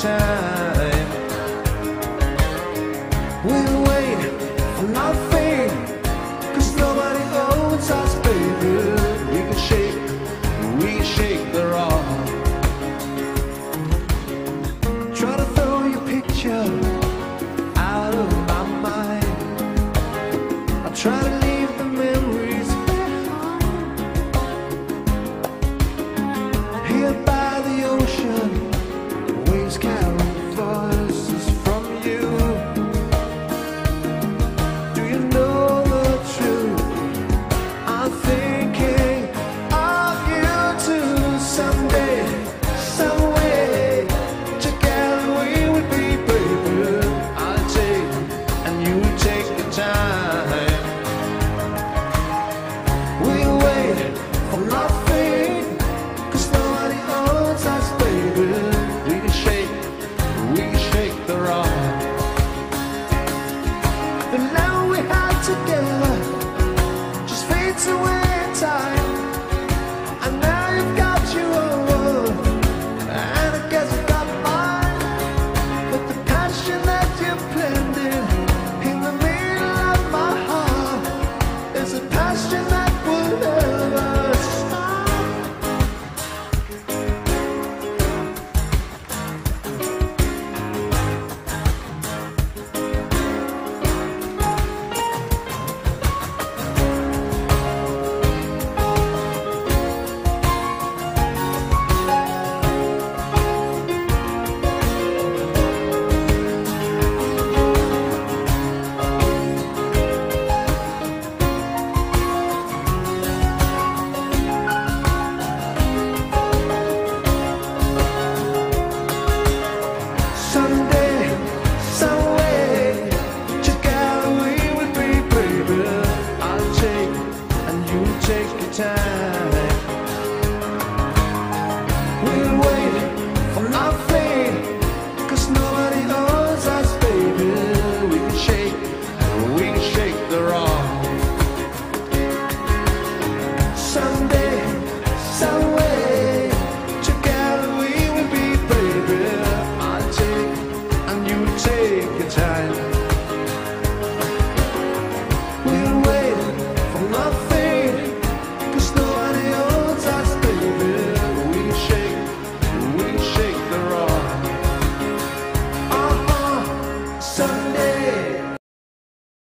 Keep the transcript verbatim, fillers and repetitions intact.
time. We'll wait for nothing, 'cause nobody owns us, baby. We can shake, we can shake the rock. Try to throw your picture out of my mind. I try to leave the memories here by the ocean. Waves carry voices from you. Do you know the truth? I'm thinking of you too. Someday, some way, together we would be braver. I'll take and you take the time. We'll wait for nothing, 'cause nobody owns us, baby. We can shake, we can shake the rock. The love we had together just fades away in time. And now you've got your own, and I guess I've got mine. But the passion that you're planted in the middle of my heart is a passion that will never stop. Someday, some way, together we would be braver. I'll take and you take your time. We'll wait for nothing, 'cause nobody owns us, baby. We can shake, we can shake the rock. Someday, some way, together we will be braver. I'll take and you take your time. We'll wait for nothing.